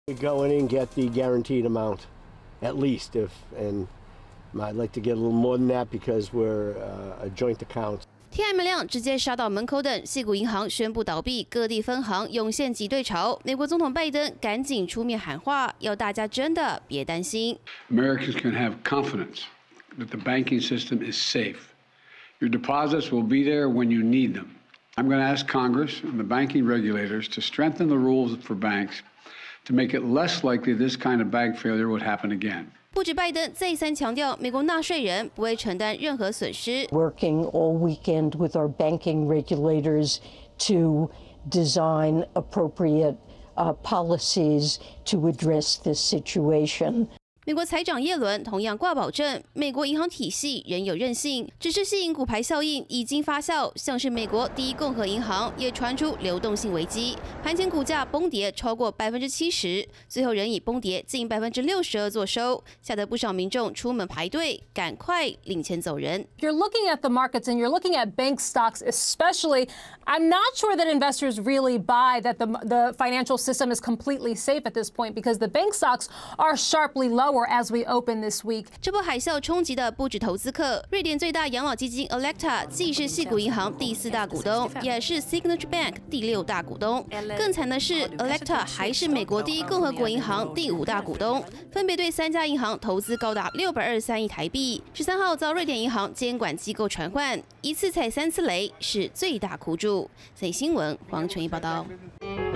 You go in and get the guaranteed amount, at least, and I'd like to get a little more than that because we're a joint account. 天还没亮，直接杀到门口等，矽谷银行宣布倒闭，各地分行涌现挤兑潮。美国总统拜登赶紧出面喊话，要大家真的别担心。 Americans can have confidence that the banking system is safe. Your deposits will be there when you need them. I'm going to ask Congress and the banking regulators to strengthen the rules for banks to make it less likely this kind of bank failure would happen again. 不止拜登再三强调，美国纳税人不会承担任何损失。 Working all weekend with our banking regulators to design appropriate policies to address this situation. 美国财长耶伦同样挂保证，美国银行体系仍有韧性，只是吸引骨牌效应已经发酵，像是美国第一共和银行也传出流动性危机，盘前股价崩跌超过70%，最后仍以崩跌近62%作收，吓得不少民众出门排队，赶快领钱走人。 You're looking at the markets and you're looking at bank stocks, especially. I'm not sure that investors really buy that the financial system is completely safe at this point because the bank stocks are sharply lower.As we open this week， 这波海啸冲击的不止投资客，瑞典最大养老基金 Alecta 既是矽谷银行第4大股东，也是 Signature Bank 第6大股东。更惨的是 ，Alecta 还是美国第一共和国银行第5大股东，分别对3家银行投资高达623亿台币。13号遭瑞典银行监管机构传唤，一次踩3次雷，是最大苦主。所以新闻黄纯一报道。